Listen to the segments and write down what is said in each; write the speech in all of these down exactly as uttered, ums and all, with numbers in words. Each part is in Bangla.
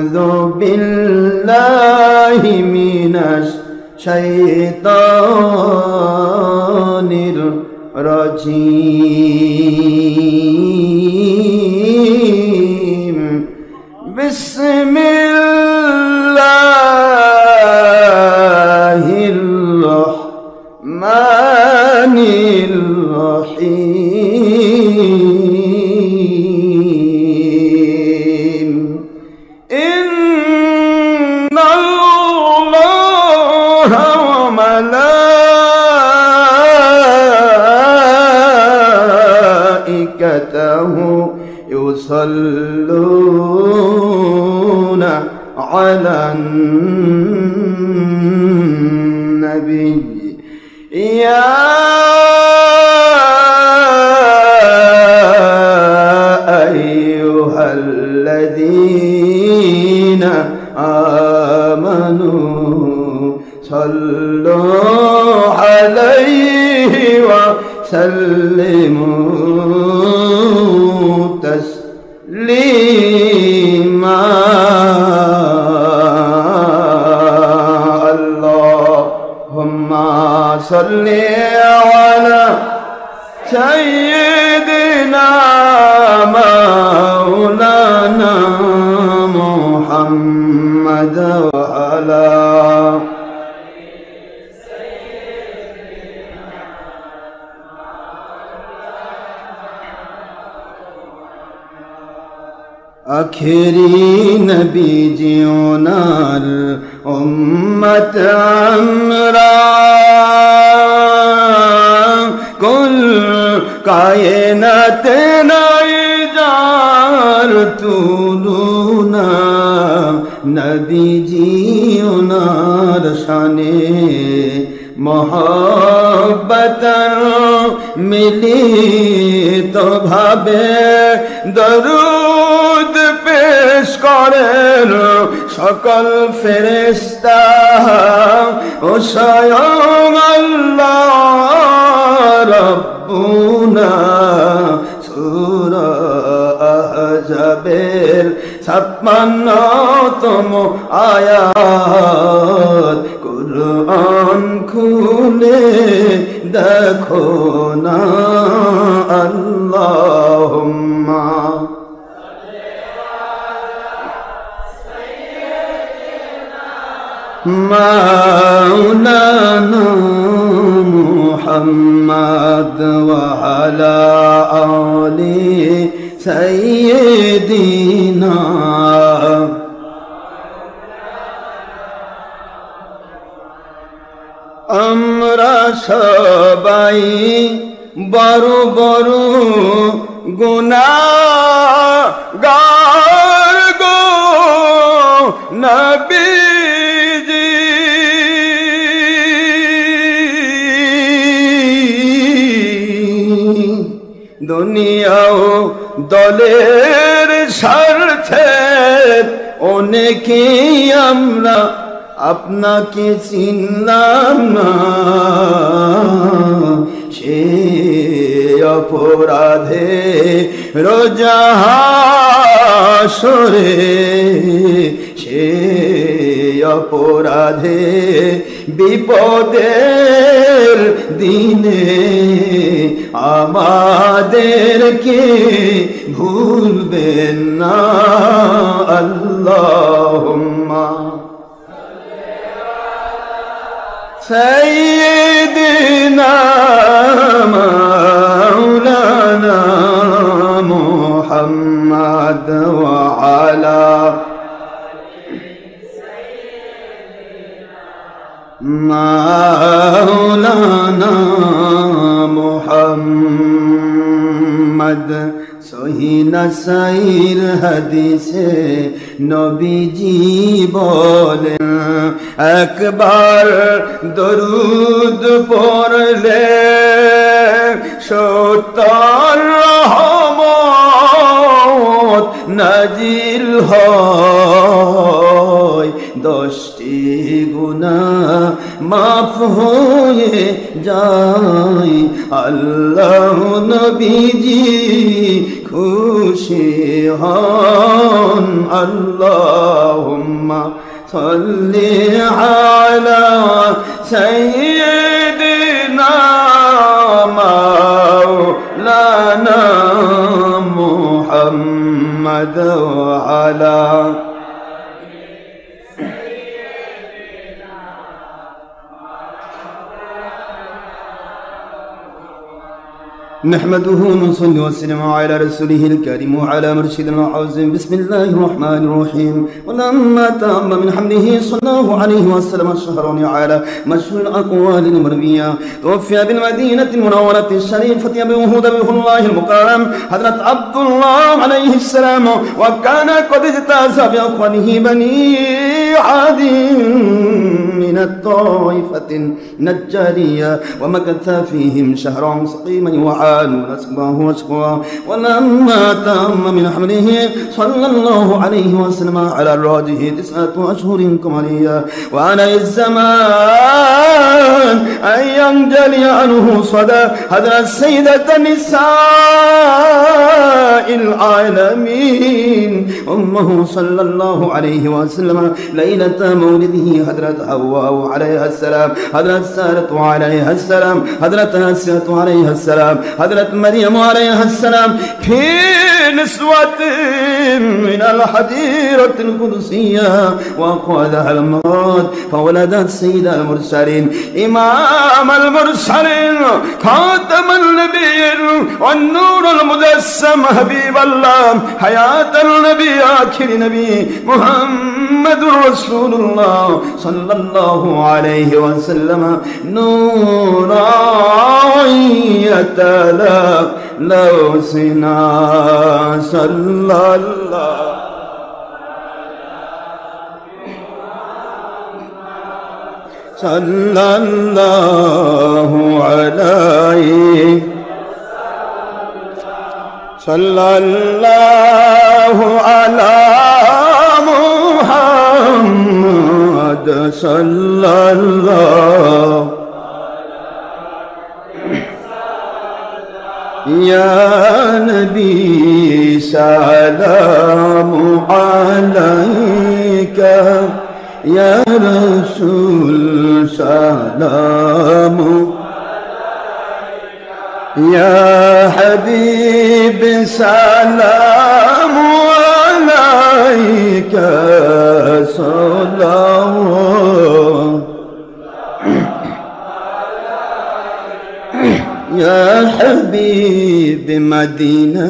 আউযু বিল্লাহি মিনাশ শাইতানির রাজিম বিসমিল্লাহির রহমানির রহিম ইন্নাল্লাহা ওয়া মালাইকাতাহু ইউসাল্লুনা আলান নবী ইয়া আইয়ুহাল্লাযীনা আমানু সাল্লু আলাইহি ওয়া সাল্লিমু তাসলিমা আল্লাহুম্মা সাল্লি আলা সাইয়্যিদিনা মাওলানা মুহাম্মাদ ওয়া আলা আখেরি নবীজি ওনার উম্মত আমরা কুল কায়নাতে নাই যার তুলনা নবীজি ওনার শানে মহব্বতর মিলিত ভাবে দরুদ পেশ করেন সকল ফেরেশতা ও স্বয়ং আল্লাহ রব্বুনা সূরা আহজাবের ছাপ্পান্নতম আয়াত কুরআন খুলে দেখো না আল্লাহুম্মা মাওলানা মুহাম্মদ ওয়া আলা আলি সাইয়্যিদিনা আমরা সবাই বড় বড় গুনাহগার গো নবীজি দুনিয়াও দলের স্বার্থে অনেকেই আমরা আপনাকে চিনলাম না সে অপরাধে রোজা হাসরে সে অপরাধে বিপদের দিনে আমাদেরকে ভুলবেন না আল্লাহুম্মা সাইয়্যিদিনা মাওলানা মুহাম্মদ ওয়া আলা মাওলানা মুহাম্মদ সহি নাসাইর হাদিসে নবীজি বলেন একবার দরুদ পড়লে সত্তর রহমত নাজিল হয় দশটি গুনাহ মাফ হয়ে যায়। আল্লাহ নবীজি খুশি হন। আল্লাহুম্মা সাল্লি আলা সাইয়্যিদিনা মাওলানা মুহাম্মদ ওয়া আলা نحمده ونصلي وسلم على رسوله الكريم وعلى مرشدنا العظيم. بسم الله الرحمن الرحيم. ولما تم من حمله صلى الله عليه وسلم الشهر على مشهور الأقوال المروية توفي بالمدينة المنورة الشريفة أبي وهود به الله المكرم حضرة عبد الله عليه السلام، وكان قد اجتاز بأخوانه بني عادٍ من الطائفة النجارية، ومكث فيهم شهرا سقيما وعانوا نسبه وشقوا. ولما تم من حمله صلى الله عليه وسلم على الراجح تسعة أشهر قمرية، وعلى الزمان أن ينجلي عنه صدى هذا السيدة نساء العالمين أمه صلى الله عليه وسلم ليلة مولده حضرة حواء عليها السلام، حضرة سارة عليها السلام، حضرة آسيا عليها السلام، حضرة مريم عليها السلام في نسوة من الحديرة القدسية، وأخذها المراد فولدت سيد المرسلين إمام المرسلين خاتم النبيين والنور المجسم حبيب الله حياة النبي آخر نبي محمد رسول الله صلى الله عليه وسلم نورا يتلا لو سنا صلى الله صلى الله عليه صلى الله على محمد صلى الله يا نبي سلام عليك، يا رسول سلام يا حبيب سلام عليك صلوات يا حبيب مدينة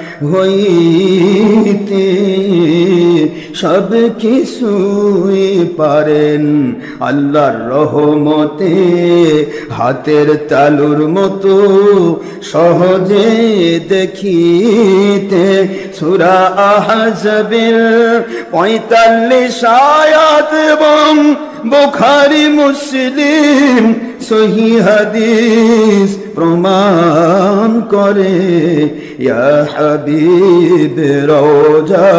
হইতে সব কিছুই পারেন আল্লাহর রহমতে, হাতের তালুর মতো সহজে দেখিতে। সূরা আহজাবের পঁয়তাল্লিশ আয়াত এবং বুখারী মুসলিম সহিহ হাদিস প্রমাণ করে। ইয়া হাবিব রওজা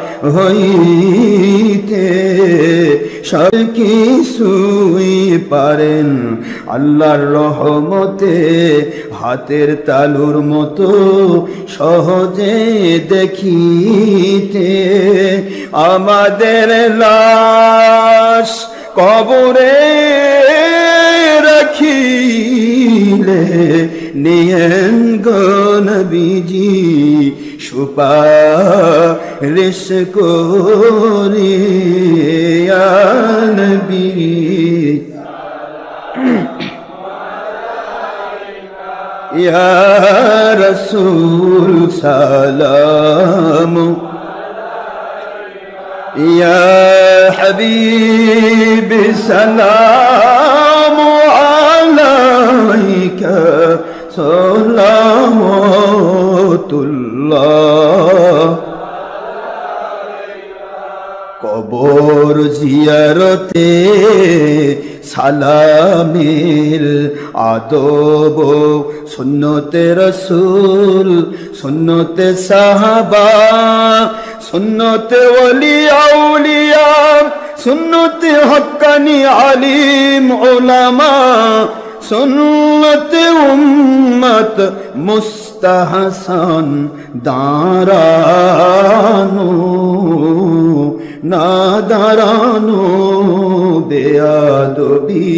হইতে সব কিছুই পারেন আল্লাহর রহমতে, হাতের তালুর মতো সহজে দেখিতে। আমাদের লাশ কবরে রাখিলে নিয়েন গো নবীজি সুপারিশ করি। ইয়া নবী ইয়া রাসূল সালাম ইয়া হাবিব সালাম আলাইকা সালাওয়াতুল্লাহ। কবর জিয়ারতে সালামের আদব সুন্নতে রসুল, সুন্নতে সাহাবা, সুন্নতে ওলি আউলিয়া, সুন্নতে হক্কানি আলিম উলামা সুন্নতে উম্মত মুস্তাহসান দাঁড়ানো না দাঁড়ানো বেয়াদবি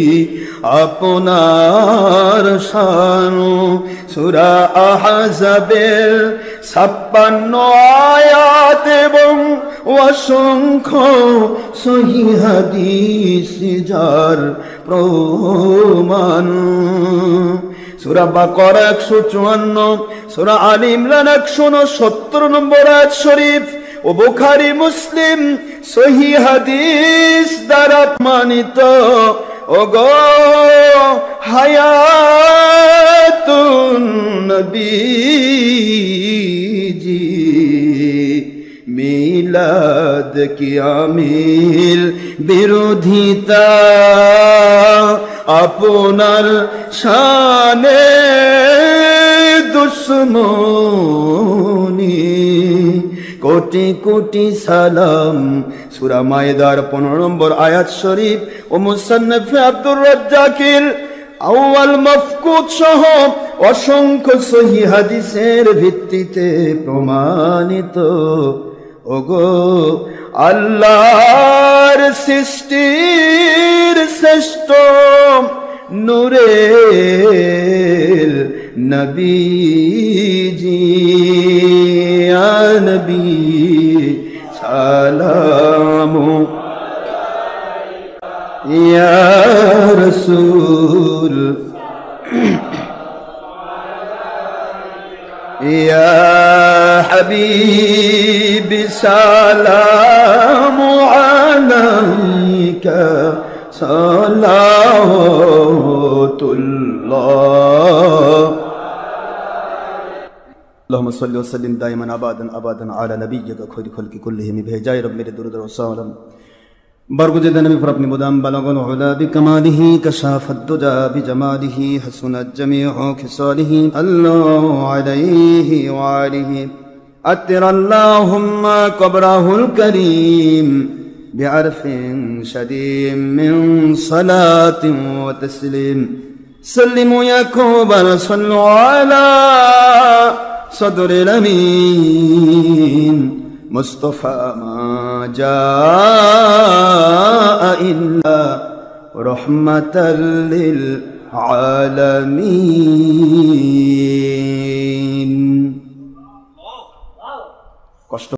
আপনার শানো। সূরা আহজাবের ছাপ্পান্ন আয়াত এবং অসংখ্য সহিহ হাদিস যার প্রমাণ। সূরা বাকারা একশো চুয়ান্ন, সূরা আলে ইমরান একশো উনসত্তর নম্বর আয়াত শরীফ ও বুখারী মুসলিম সহিহ হাদিস দ্বারা প্রমাণিত। ওগো হায়াতুন নবীজি মিলাদ কি আমিল বিরোধিতা আপনার শানে দুশ্মনী কোটি কোটি সালাম। সূরা মায়েদার পনেরো নম্বর আয়াত শরীফ ও মুসান্নাফ আব্দুর রাজ্জাকের আউয়াল মাফকুদ সহ অসংখ্য সহিহ হাদিসের ভিত্তিতে প্রমাণিত। ওগো আল্লাহর সৃষ্টির শ্রেষ্ঠ নূরের নবীজি ইয়া নবী সালামু ইয়া রাসূল ইয়া হাবিবি সালামু আলাইকা সালাওয়াতুল্লাহ। اللهم صل وسلم دائما ابدا ابدا على نبيك خير خلق كلهم بهجاء رب मेरे दुरूद और सलाम बरगुज़िदा नबी पर अपनी मुदाम बलगुल उला बिकमालिही कशाफत दुजा बिजमालिही हसनत जमीउ खिसालिही अल्लाहु अलैहि व आलिहि अत्तिर अल्लाहुम्मा क़ब्रहुल करीम बिअरफिन शदीद मिन सलातिन व तस्लीम सल्लिमु या क़ौमन सल्लु अला सदर अमीन मुस्तफा मा जाअ इल्ला रहमतल लिल आलमीन।